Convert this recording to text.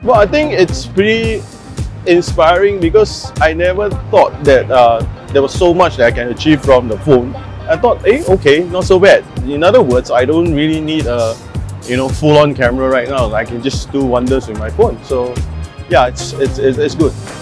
Well, I think it's pretty inspiring because I never thought that there was so much that I can achieve from the phone. I thought, hey, okay, not so bad. In other words, I don't really need a full-on camera right now. I can just do wonders with my phone. So yeah, it's good.